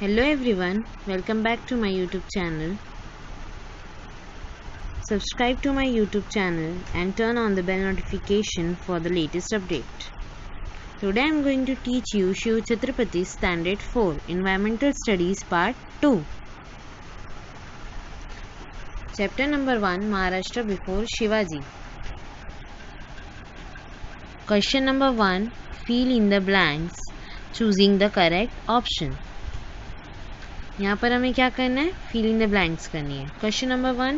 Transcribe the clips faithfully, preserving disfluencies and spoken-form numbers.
Hello everyone, welcome back to my YouTube channel. Subscribe to my YouTube channel and turn on the bell notification for the latest update. Today I am going to teach you Shiv Chhatrapati Standard four Environmental Studies Part two. Chapter number one, Maharashtra before Shivaji. Question number one, fill in the blanks, choosing the correct option. यहाँ पर हमें क्या करना है, fill in the blanks करनी है. Question number one,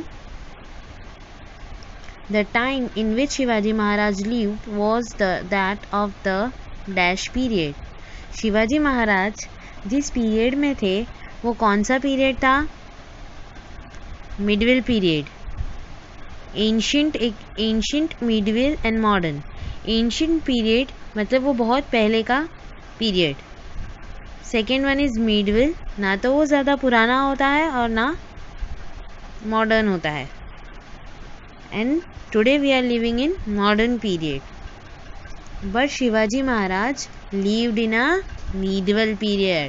the time in which Shivaji Maharaj lived was the that of the dash period. Shivaji Maharaj जिस period में थे वो कौन सा पीरियड था? Medieval period. Ancient ancient medieval and modern. Ancient period मतलब वो बहुत पहले का period. Second one is medieval, ना तो वो ज़्यादा पुराना होता है और ना मॉडर्न होता है. And today we are living in modern period. But Shivaji Maharaj lived in a medieval period.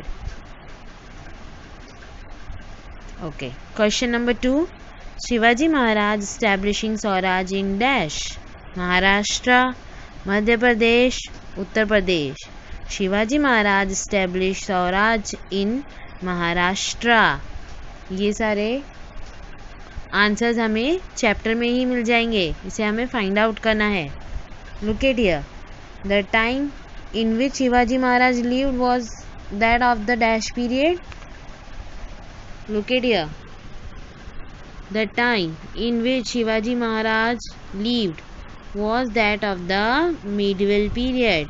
Okay. Question number two, Shivaji Maharaj establishing Swaraj in dash. Maharashtra, Madhya Pradesh, Uttar Pradesh. Shivaji Maharaj establish Swaraj in Maharashtra. ये सारे आंसर्स हमें चैप्टर में ही मिल जाएंगे, इसे हमें फाइंड आउट करना है. Look at here. The time in which Shivaji Maharaj lived was that of the dash period. Look at here. The time in which Shivaji Maharaj lived was that of the medieval period.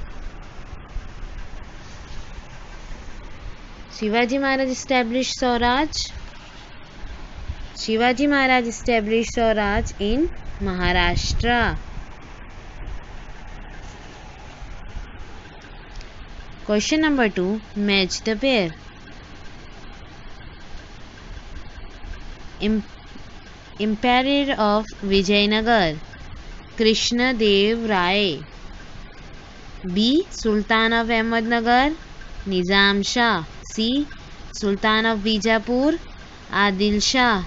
Shivaji Maharaj established Swaraj. Shivaji Maharaj established Swaraj in Maharashtra. Question number two, match the pair. Emperor of Vijayanagar, Krishna Dev Rai. B. Sultan of Ahmednagar, Nizam Shah. C. Sultan of Bijapur, Adil Shah.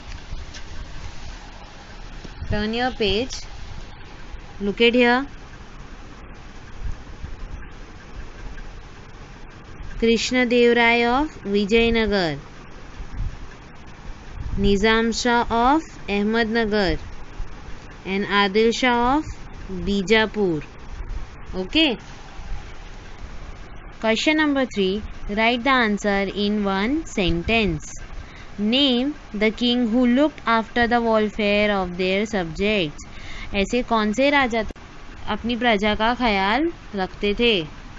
Turn your page. Look at here. Krishna Dev Rai of Vijayanagar, Nizam Shah of Ahmednagar, and Adil Shah of Bijapur. Okay. Question number three, write the answer in one sentence. Name the king who looked after the welfare of their subjects. ऐसे कौन से राजा अपनी प्रजा का ख्याल रखते थे?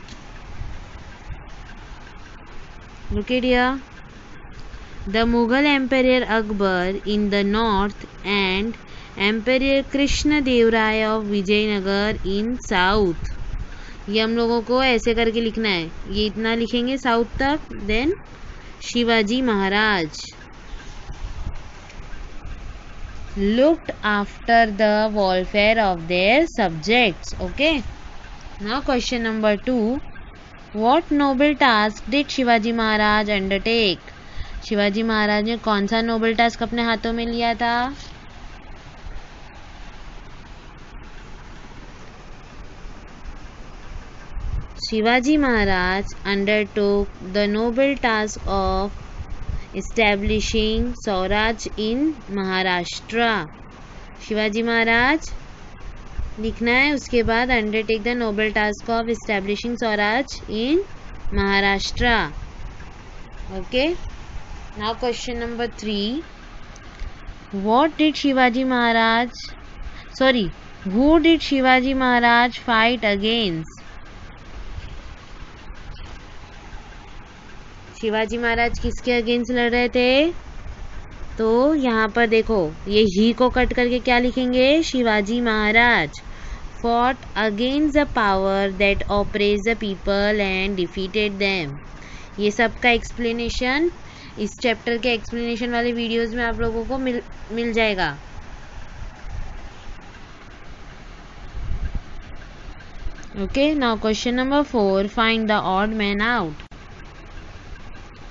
Look at here. The Mughal Emperor Akbar in the north and Emperor Krishna Dev Rai of Vijayanagar in south. ये हम लोगों को ऐसे करके लिखना है. ये इतना लिखेंगे साउथ तक. Then Shivaji Maharaj looked after the welfare of their subjects. Okay. Now question number two. What noble task did Shivaji Maharaj undertake? Shivaji Maharaj ने कौन सा नोबल टास्क अपने हाथों में लिया था? Shivaji Maharaj undertook the noble task of establishing Swaraj in Maharashtra. Shivaji Maharaj लिखना है, उसके बाद undertake the noble task of establishing Swaraj in Maharashtra. Okay. Now question number three. What did Shivaji Maharaj, sorry, who did Shivaji Maharaj fight against? Shivaji Maharaj किसके against लड़ रहे थे? तो यहाँ पर देखो, ये ही को कट करके क्या लिखेंगे? Shivaji Maharaj fought against the power that oppressed the people and defeated them. ये सब का एक्सप्लेनेशन इस चैप्टर के एक्सप्लेनेशन वाले वीडियोस में आप लोगों को मिल मिल जाएगा. Okay, now question number four, find the odd man out.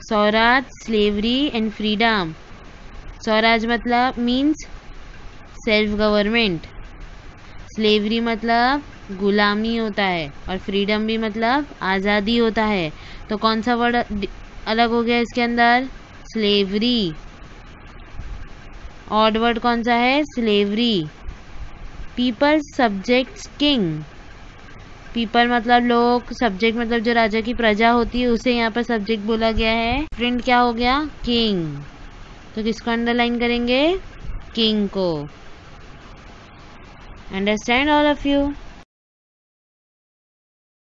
Swaraj slavery and freedom. Swaraj मतलब मीन्स सेल्फ गवर्नमेंट, स्लेवरी मतलब गुलामी होता है, और फ्रीडम भी मतलब आज़ादी होता है। तो कौन सा वर्ड अलग हो गया इसके अंदर? स्लेवरी। ऑड वर्ड कौन सा है? Slavery. People subjects king. People मतलब लोग, सब्जेक्ट मतलब जो राजा की प्रजा होती है उसे यहाँ पर सब्जेक्ट बोला गया है। प्रिंट क्या हो गया? किंग। तो किसको अंडरलाइन करेंगे? किंग को। Understand all of you?